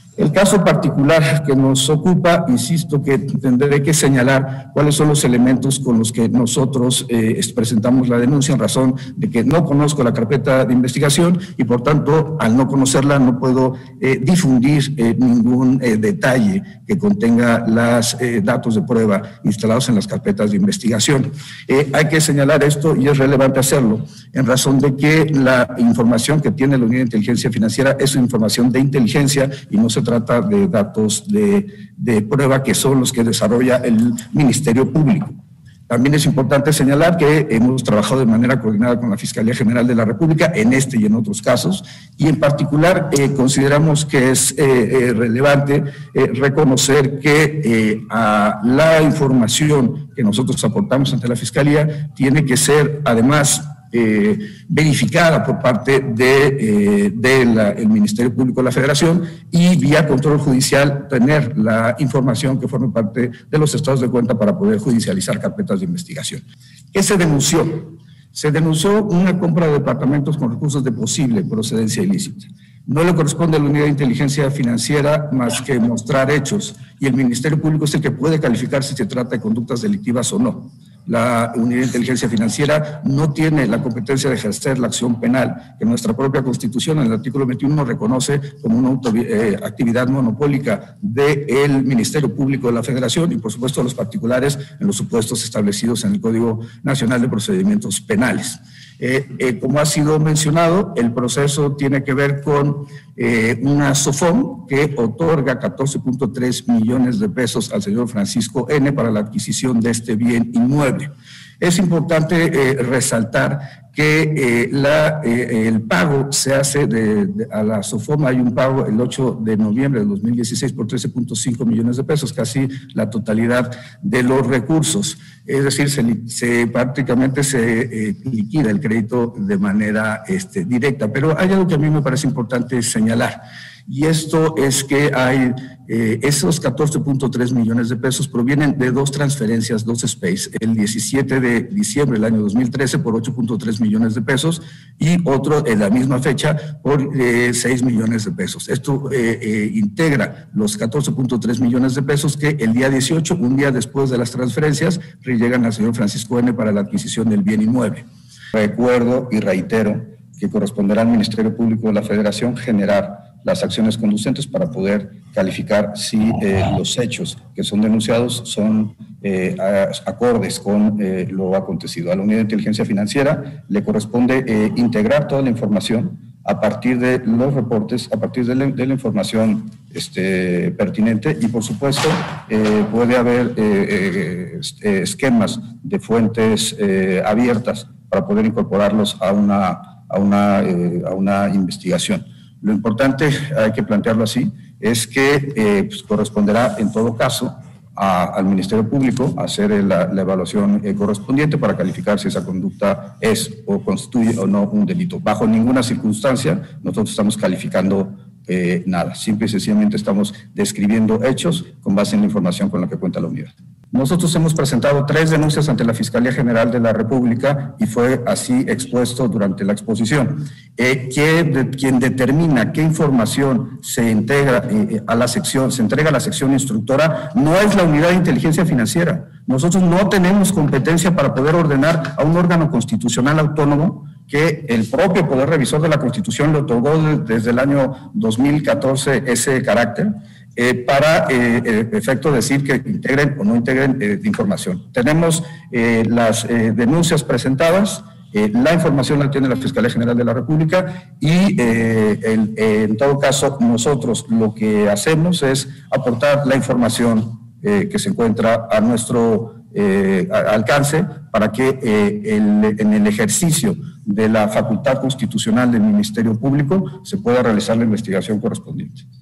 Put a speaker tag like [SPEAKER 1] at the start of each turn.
[SPEAKER 1] El caso particular que nos ocupa, insisto que tendré que señalar cuáles son los elementos con los que nosotros presentamos la denuncia, en razón de que no conozco la carpeta de investigación y por tanto al no conocerla no puedo difundir ningún detalle que contenga los datos de prueba instalados en las carpetas de investigación. Hay que señalar esto y es relevante hacerlo en razón de que la información que tiene la Unidad de Inteligencia Financiera es información de inteligencia y no se trata de datos de prueba que son los que desarrolla el Ministerio Público. También es importante señalar que hemos trabajado de manera coordinada con la Fiscalía General de la República en este y en otros casos, y en particular consideramos que es relevante reconocer que la información que nosotros aportamos ante la Fiscalía tiene que ser además verificada por parte del Ministerio Público de la Federación y vía control judicial tener la información que forme parte de los estados de cuenta para poder judicializar carpetas de investigación. ¿Qué se denunció? Se denunció una compra de departamentos con recursos de posible procedencia ilícita. No le corresponde a la Unidad de Inteligencia Financiera más que mostrar hechos, y el Ministerio Público es el que puede calificar si se trata de conductas delictivas o no. La Unidad de Inteligencia Financiera no tiene la competencia de ejercer la acción penal, que nuestra propia Constitución en el artículo 21 reconoce como una actividad monopólica del Ministerio Público de la Federación y por supuesto los particulares en los supuestos establecidos en el Código Nacional de Procedimientos Penales. Como ha sido mencionado, el proceso tiene que ver con una SOFOM que otorga 14.3 millones de pesos al señor Francisco N. para la adquisición de este bien inmueble. Es importante resaltar que el pago se hace a la SOFOM. Hay un pago el 8 de noviembre de 2016 por 13.5 millones de pesos, casi la totalidad de los recursos. Es decir, prácticamente se liquida el crédito de manera directa. Pero hay algo que a mí me parece importante señalar, y esto es que hay esos 14.3 millones de pesos provienen de dos transferencias, dos SPACE, el 17 de diciembre del año 2013 por 8.3 millones de pesos y otro en la misma fecha por 6 millones de pesos. Esto integra los 14.3 millones de pesos que el día 18, un día después de las transferencias, llegan al señor Francisco N. para la adquisición del bien inmueble. Recuerdo y reitero que corresponderá al Ministerio Público de la Federación generar las acciones conducentes para poder calificar si los hechos que son denunciados son acordes con lo acontecido. A la Unidad de Inteligencia Financiera le corresponde integrar toda la información a partir de los reportes, a partir de la información pertinente, y por supuesto puede haber esquemas de fuentes abiertas para poder incorporarlos a una investigación. Lo importante, hay que plantearlo así, es que corresponderá en todo caso al Ministerio Público hacer la evaluación correspondiente para calificar si esa conducta es o constituye o no un delito. Bajo ninguna circunstancia nosotros estamos calificando nada, simple y sencillamente estamos describiendo hechos con base en la información con la que cuenta la unidad. Nosotros hemos presentado 3 denuncias ante la Fiscalía General de la República y fue así expuesto durante la exposición. Quien determina qué información se integra a la sección, se entrega a la sección instructora, no es la Unidad de Inteligencia Financiera. Nosotros no tenemos competencia para poder ordenar a un órgano constitucional autónomo que el propio Poder Revisor de la Constitución le otorgó desde el año 2014 ese carácter, para efecto decir que integren o no integren información. Tenemos las denuncias presentadas, la información la tiene la Fiscalía General de la República y en todo caso nosotros lo que hacemos es aportar la información que se encuentra a nuestro alcance para que en el ejercicio de la facultad constitucional del Ministerio Público se pueda realizar la investigación correspondiente.